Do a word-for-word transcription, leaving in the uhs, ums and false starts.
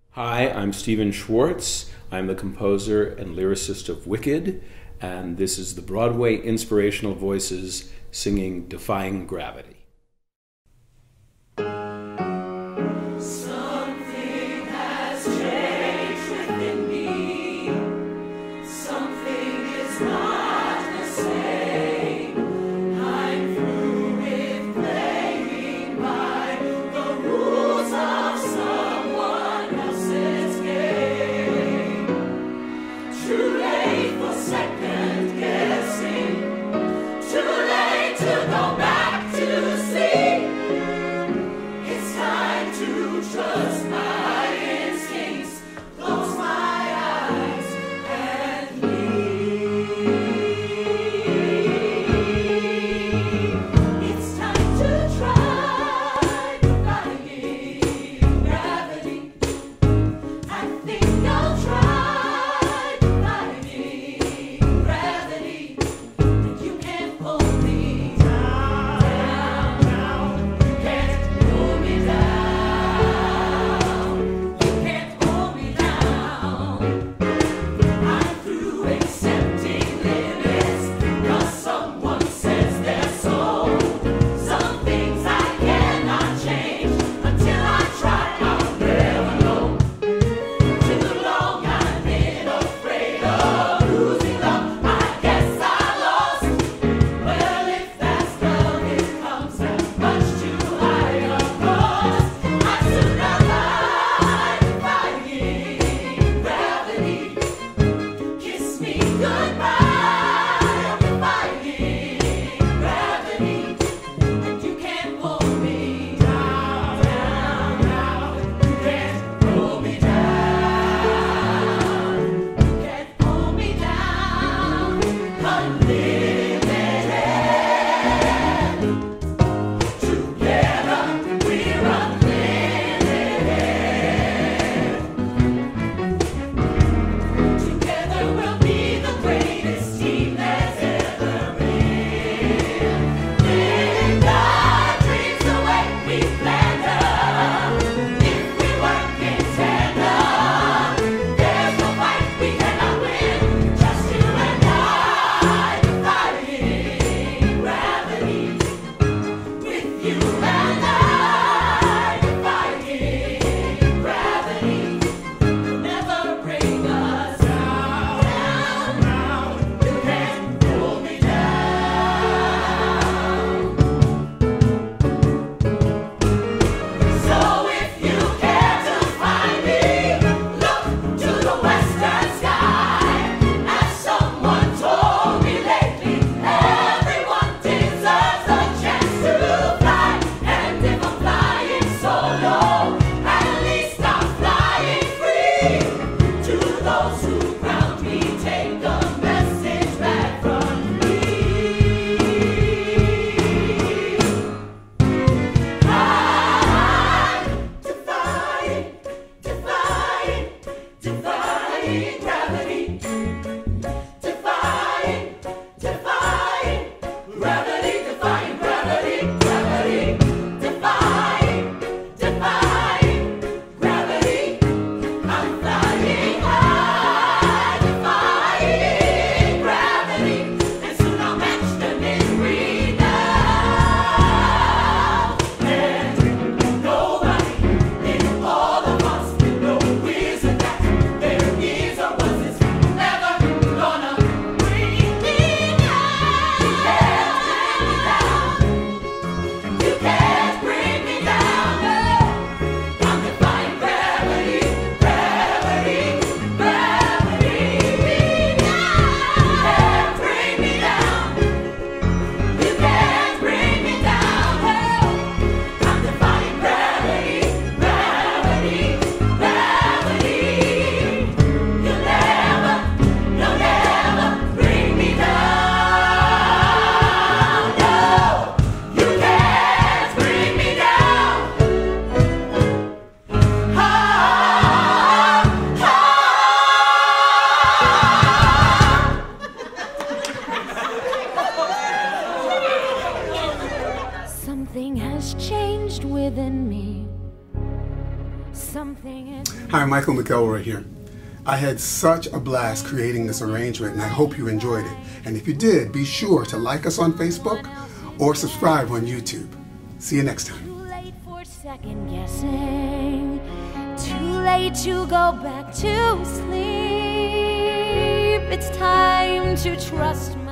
Hi, I'm Stephen Schwartz. I'm the composer and lyricist of Wicked, and this is the Broadway Inspirational Voices singing Defying Gravity. Something has changed within me. Something is not the same. I'm through with playing by the rules of someone else's game. Too late for second guessing. Too late to go back to sleep. It's time to trust my instincts, close my eyes and leave. It's time to try defying gravity. I think I'll try defying gravity. And you can't hold me down, down, down. You can't pull me down. You can't hold me down. I'm through accepting limits, 'cause someone says they're so. Some things I cannot change. Until I try, I'll never know. Too long I've been afraid of losing love. I guess I lost. Well, if that's love, it comes at much too high a cost. I'd sooner die defying gravity. Kiss me goodbye, defying gravity. And you can't pull me down, down, down. You can't pull me down. You can't pull me down. Unlimited. Together we're unlimited. Together we'll be the greatest team that's ever been. Live our dreams the way we planned them. If we work in tandem, there's no fight we cannot win. Just you and I, defying gravity. With you and I, defying gravity. You'll never bring us down, down, down. You can't pull me down. So if you care to find me, look to the western sky. As someone told me lately, everyone deserves a chance to fly. And if I'm flying solo, at least I'm flying free. To those who ground me, take the message back from me. I'm defying, defying, defying gravity. Defying, defying gravity, defying gravity, gravity. Defying, defying gravity. I'm flying high, defying gravity. And soon I'll match them in renown. And nobody in all of us knows that there is or was this never gonna bring me down. You can't bring me down. You can't bring me down. No. I'm defying gravity, gravity, gravity. You can't bring me down. You can't bring me down. No. I'm defying gravity, gravity, gravity. You'll never, you'll never bring me down. No, you can't bring me down. Ah, Something has changed within me. something. Hi, Michael McElroy here. I had such a blast creating this arrangement, and I hope you enjoyed it. And if you did, be sure to like us on Facebook or subscribe on YouTube. See you next time. Too late for second guessing. Too late to go back to sleep. It's time to trust my